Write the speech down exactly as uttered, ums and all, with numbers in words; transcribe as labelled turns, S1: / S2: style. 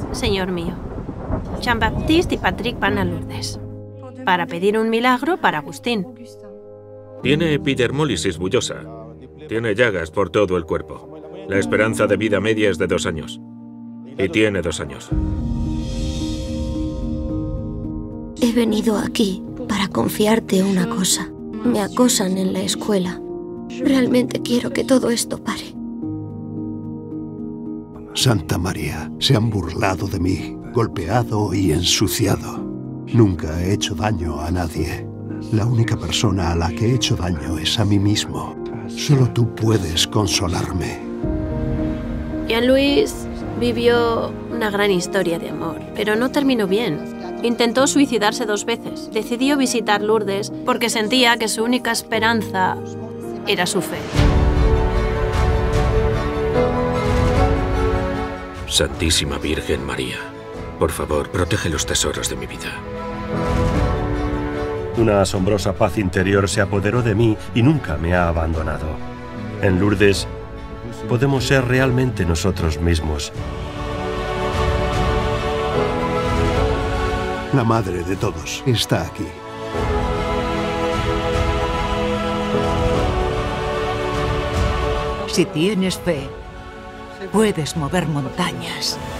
S1: Señor mío. Jean-Baptiste y Patrick van a Lourdes para pedir un milagro para Agustín.
S2: Tiene epidermólisis bullosa. Tiene llagas por todo el cuerpo. La esperanza de vida media es de dos años. Y tiene dos años.
S3: He venido aquí para confiarte una cosa. Me acosan en la escuela. Realmente quiero que todo esto pare.
S4: Santa María, se han burlado de mí, golpeado y ensuciado. Nunca he hecho daño a nadie. La única persona a la que he hecho daño es a mí mismo. Solo tú puedes consolarme.
S1: Jean-Louis vivió una gran historia de amor, pero no terminó bien. Intentó suicidarse dos veces. Decidió visitar Lourdes porque sentía que su única esperanza era su fe.
S2: Santísima Virgen María, por favor, protege los tesoros de mi vida.
S5: Una asombrosa paz interior se apoderó de mí y nunca me ha abandonado. En Lourdes podemos ser realmente nosotros mismos.
S4: La madre de todos está aquí.
S6: Si tienes fe, puedes mover montañas.